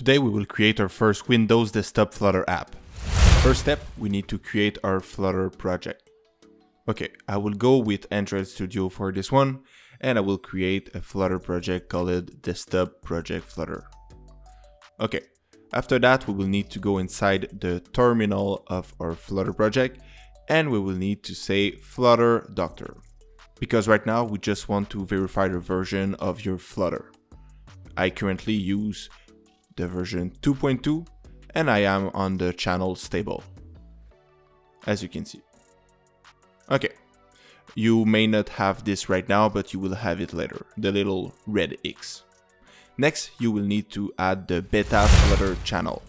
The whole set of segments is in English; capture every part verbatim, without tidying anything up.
today we will create our first Windows desktop Flutter app. First step, we need to create our Flutter project. Okay, I will go with Android Studio for this one, and I will create a Flutter project called Desktop Project Flutter. Okay, after that we will need to go inside the terminal of our Flutter project, and we will need to say Flutter Doctor, because right now we just want to verify the version of your Flutter. I currently use the version two point two, and I am on the channel stable, as you can see. Okay, you may not have this right now, but you will have it later, the little red X. Next, you will need to add the beta Flutter channel.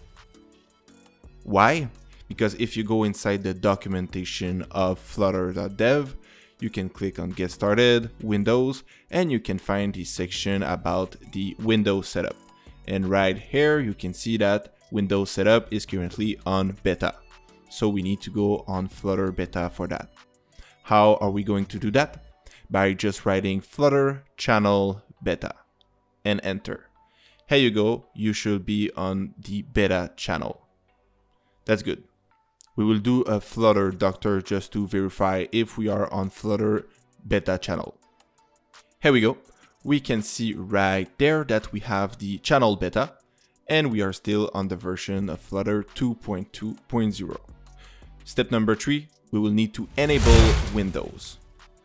Why? Because if you go inside the documentation of flutter dot dev, you can click on Get Started, Windows, and you can find the section about the Windows setup. And right here, you can see that Windows setup is currently on beta. So we need to go on Flutter beta for that. How are we going to do that? By just writing Flutter channel beta and enter. Here you go, you should be on the beta channel. That's good. We will do a Flutter Doctor just to verify if we are on Flutter beta channel. Here we go. We can see right there that we have the channel beta, and we are still on the version of Flutter two point two point zero. Step number three, we will need to enable Windows.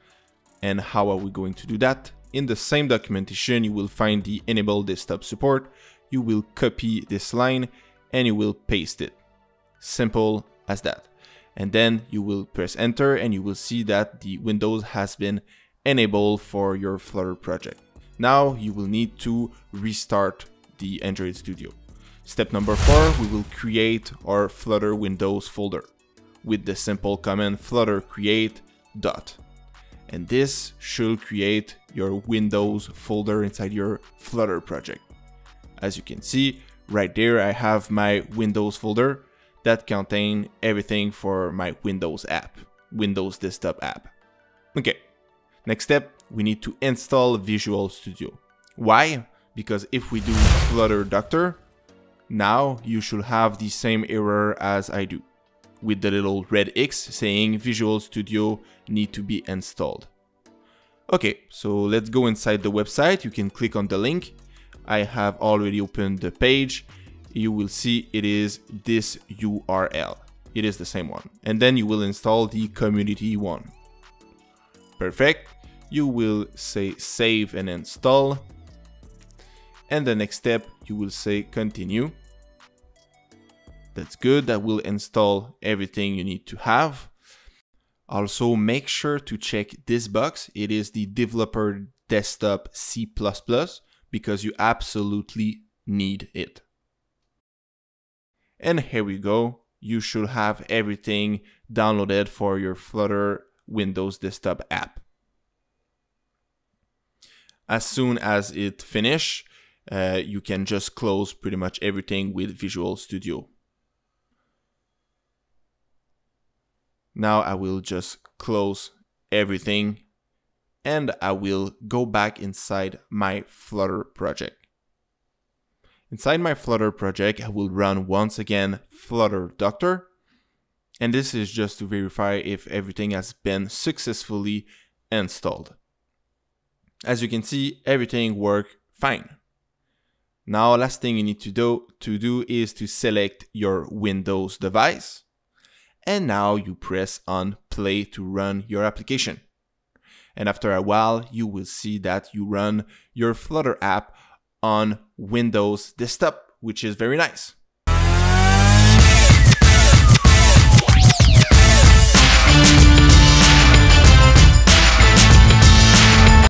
And how are we going to do that? In the same documentation, you will find the enable desktop support. You will copy this line and you will paste it. Simple as that. And then you will press enter and you will see that the Windows has been enabled for your Flutter project. Now you will need to restart the Android Studio. Step number four, we will create our Flutter Windows folder with the simple command flutter create dot. And this should create your Windows folder inside your Flutter project. As you can see, right there I have my Windows folder that contains everything for my Windows app, Windows desktop app. Okay, next step, we need to install Visual Studio. Why? Because if we do Flutter Doctor, now you should have the same error as I do, with the little red X saying Visual Studio need to be installed. Okay, so let's go inside the website. You can click on the link. I have already opened the page. You will see it is this U R L. It is the same one. And then you will install the community one. Perfect. You will say save and install. And the next step, you will say continue. That's good. That will install everything you need to have. Also, make sure to check this box. It is the developer desktop C plus plus because you absolutely need it. And here we go. You should have everything downloaded for your Flutter Windows desktop app. As soon as it finishes, uh, you can just close pretty much everything with Visual Studio. Now I will just close everything and I will go back inside my Flutter project. Inside my Flutter project, I will run once again Flutter Doctor. And this is just to verify if everything has been successfully installed. As you can see, everything worked fine. Now, last thing you need to do, to do is to select your Windows device. And now you press on play to run your application. And after a while, you will see that you run your Flutter app on Windows desktop, which is very nice.